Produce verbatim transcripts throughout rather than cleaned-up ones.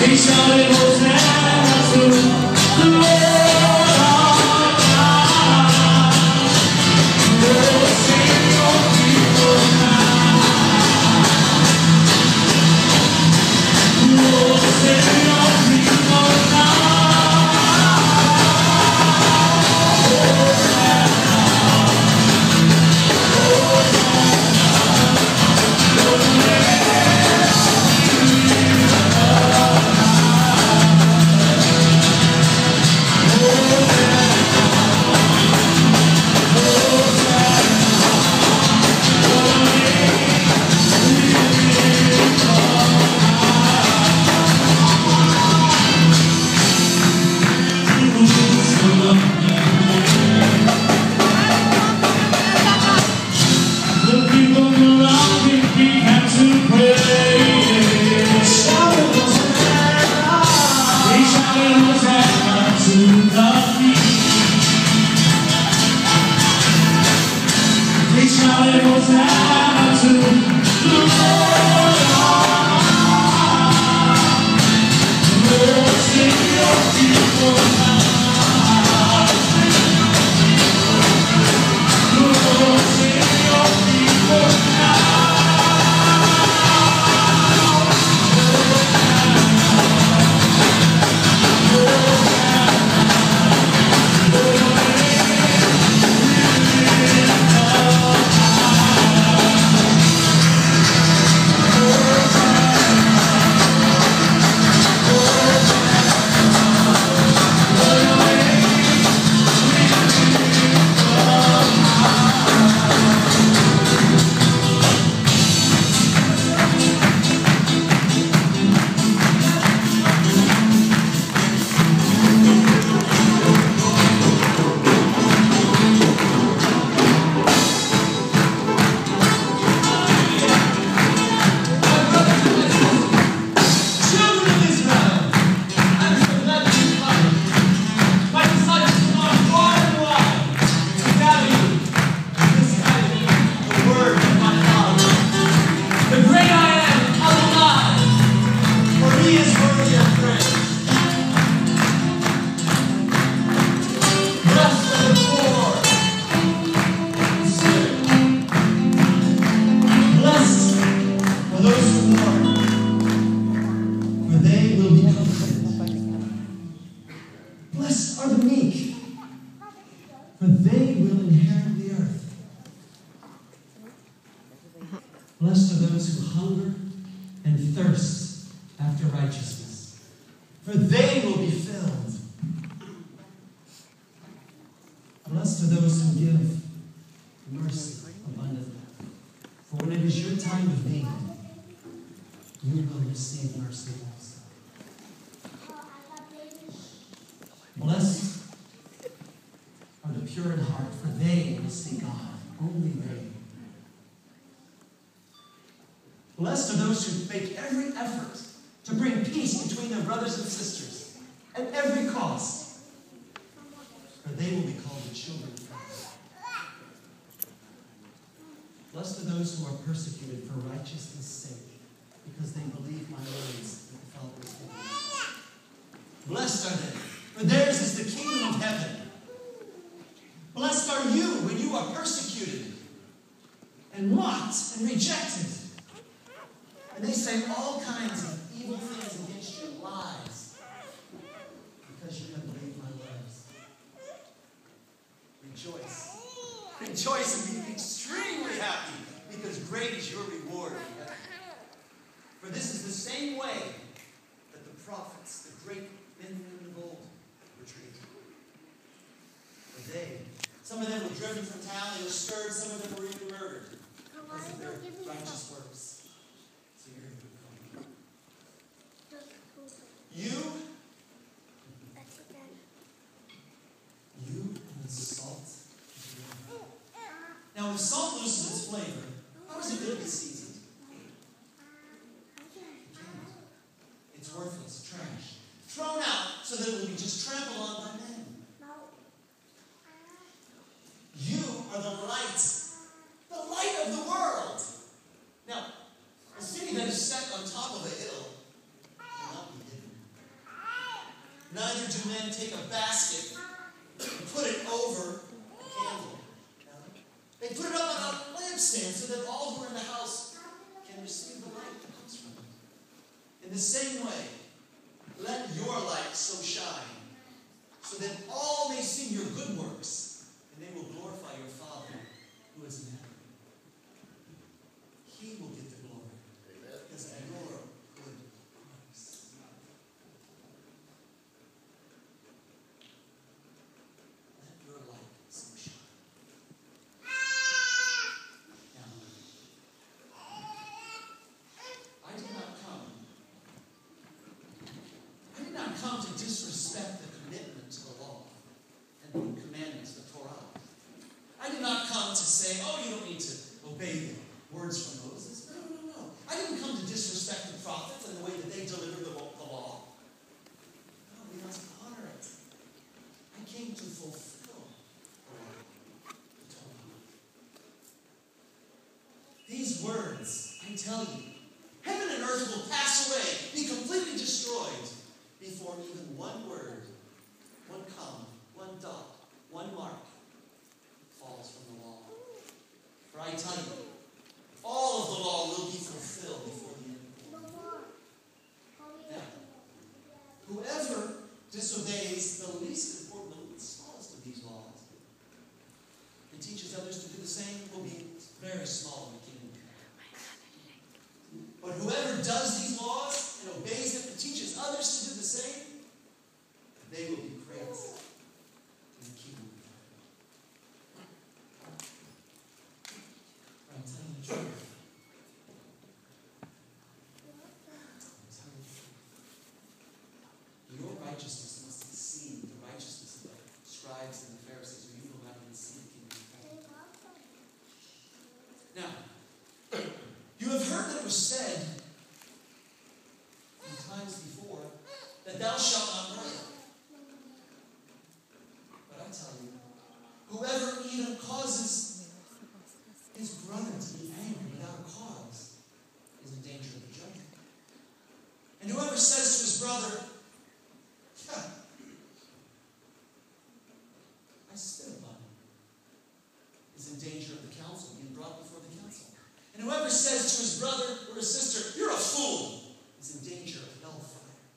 They shouted Hosanna to the Lord our God. Oh, sing your people now. Oh, sing your people now. Blessed are those who hunger and thirst after righteousness, for they will be filled. Blessed are those who give mercy abundantly, for when it is your time of need, you will receive mercy also. Blessed are the pure in heart, for they will see God. Only they. Blessed are those who make every effort to bring peace between their brothers and sisters at every cost, for they will be called the children of God. Blessed are those who are persecuted for righteousness' sake, because they believe my words that the Father has given me. Blessed are they, for theirs is the kingdom of heaven. Blessed are you when you are persecuted and mocked and rejected, and they say all kinds of evil things against you, lies, because you have believed my words. Rejoice. Rejoice and be extremely happy, because great is your reward in heaven. For this is the same way that the prophets, the great men and women of old, were treated. For they, some of them were driven from town, they were scourged, some of them were even murdered because of their righteous works. So you're in good company. You, you and the salt. Now, if salt loses its flavor, how is it going to be seasoned? It can't. It's worthless, trash. Thrown out so that it will be just trampled on by men. You are the light, the light of the world. Now, a city that is set on top of a hill cannot be hidden. men take a basket and put it over a candle. They put it up on a lampstand so that all who are in the house can receive the light that comes from it. In the same way, let your light so shine, so that all may see your good works, and they will glorify your Father who is in heaven. He will get the glory because of your good works. Let your light so shine. Now, I did not come. I did not come to disrespect the commitment to the law and the commandments, the Torah. I did not come to say, oh, you don't need to obey the words from Moses. No, no, no. I didn't come to disrespect the prophets and the way that they delivered the, the law. No, we must honor it. I came to fulfill the law, the Torah. These words, I tell you, heaven and earth will pass away, be completely destroyed, before even one word, one comma, one dot, one mark falls from the law. For I tell you, all of the law will be fulfilled before the end of the world. Now, whoever disobeys the least important, the smallest of these laws, and teaches others to do the same, will be very small in the kingdom of heaven. But whoever does these laws and obeys them and teaches others to do the same, they will be great in the kingdom of heaven. I'm telling the truth. I'm telling the truth. Your righteousness must exceed the righteousness of the scribes and the Pharisees, or you will not even see the kingdom of heaven. Now, you have heard that it was said in times before that thou shalt not murder. But I tell you, whoever even causes his brother to be angry without a cause is in danger of the judgment. And whoever says to his brother, yeah, I spit upon him, is in danger of the council, being brought before the council. And whoever says to his brother or his sister, you're a fool, is in danger of hellfire.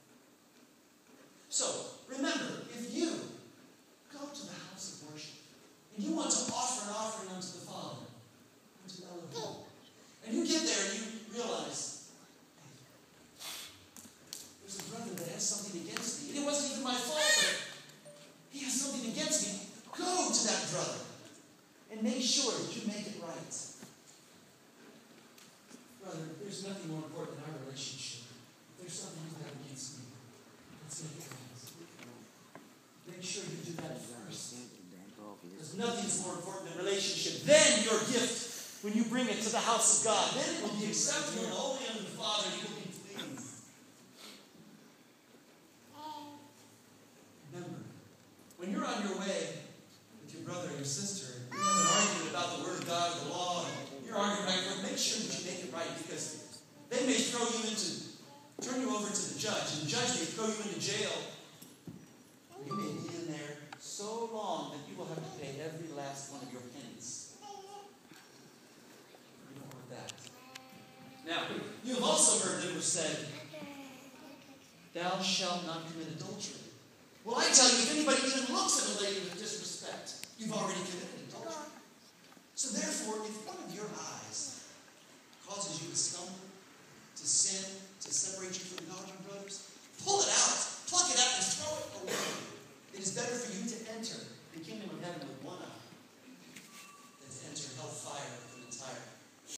So, remember, if you go to the house of worship and you want to offer an offering unto the Father, unto Elohim, and you get there and you realize, hey, there's a brother that has something against me, and it wasn't even my fault, but he has something against me. Go to that brother and make sure that you make it right. Brother, there's nothing more important than our relationship. If there's something you have against me, let's make it right. Make sure you do that first. Because nothing's more important than relationship. Then your gift, when you bring it to the house of God, then it will be acceptable and holy unto the Father, and He will be pleased. Remember, when you're on your way with your brother or your sister, and you're having an argument about the Word of God, the law, and you're arguing right for it, make sure that you make it right, because they may throw you into, turn you over to the judge, and the judge may throw you into jail. You may be in there so long that you will have to pay every last one of your pennies. You don't want that. Now, you have also heard that it was said, thou shalt not commit adultery. Well, I tell you, if anybody even looks at a lady with disrespect, you've already committed adultery. So therefore, if one of your eyes